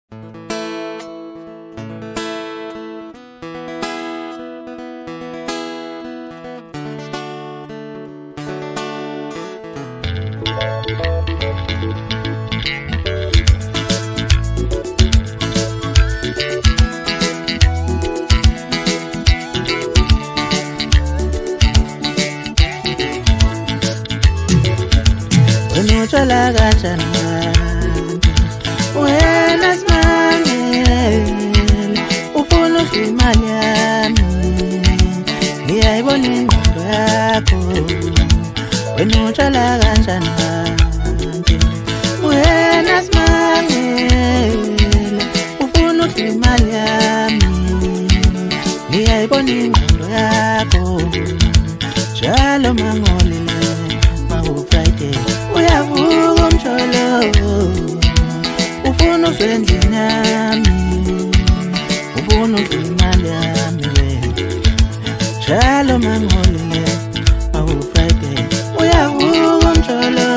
Unotshala kanjani wena Simangele ufuna imali yami ngiyayibona ingqondo yakho unotshala kanjani wena Simangele ufuna imali yami ngiyayibona ingqondo yakho njalo mangolile Friday uyavuka umjolo ufuna uzwendlini yami ufuna imali yami njalo mangolile Friday uyavuka umjolo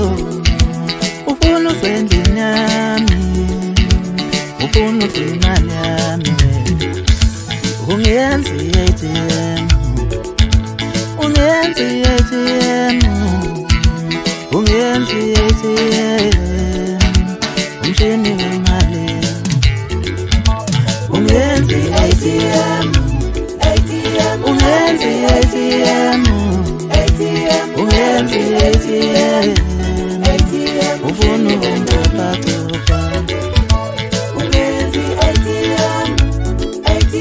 ufuna uzwendlini yami ufuna imali yami ungenzi ATM ungenzi ATM ungenzi ATM umshini wemali ungenzi ATM ungenzi ATM ungenzi ATM ufuna ukungikhopha ungenzi ATM ungenzi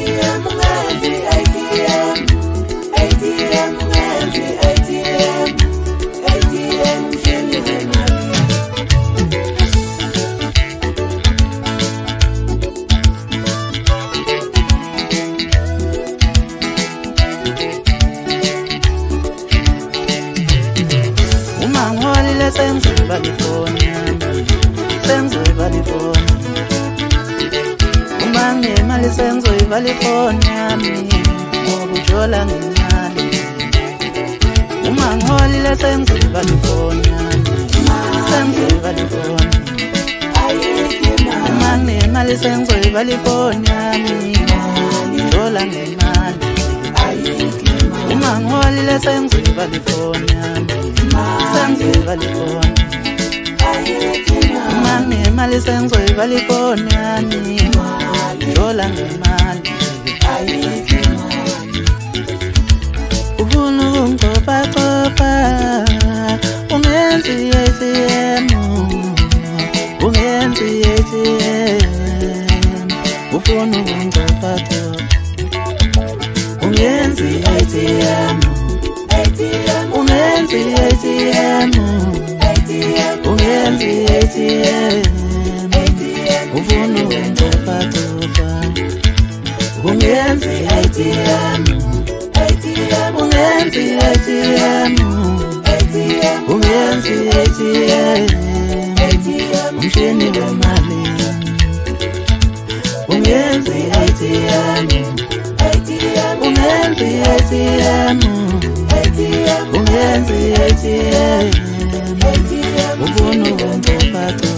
ATM ungenzi ATM sengizoba lifoni sengizoba lifoni uma nginemali sengizoba lifoni yami ngoba ujola ngemali uma ngiholile sengizoba lifoni yami sengizoba lifoni uma nginemali sengizoba lifoni yami ujola ngemali uma ngiholile sengizoba lifoni yami sengizoba lifoni uma nginemali sengizoba lifoni yami ujola ngemali ufuna ukungikhopha ungenzi ATM ungenzi ATM ufuna ukungikhopha ungenzi ATM ungenzi ATM ungenzi ATM ufuna ukungikhopha ungenzi ATM ungenzi ATM ungenzi ATM umshini wemali ungenzi ATM ungenzi ATM ungenzi ATM ufuna ukungikhopha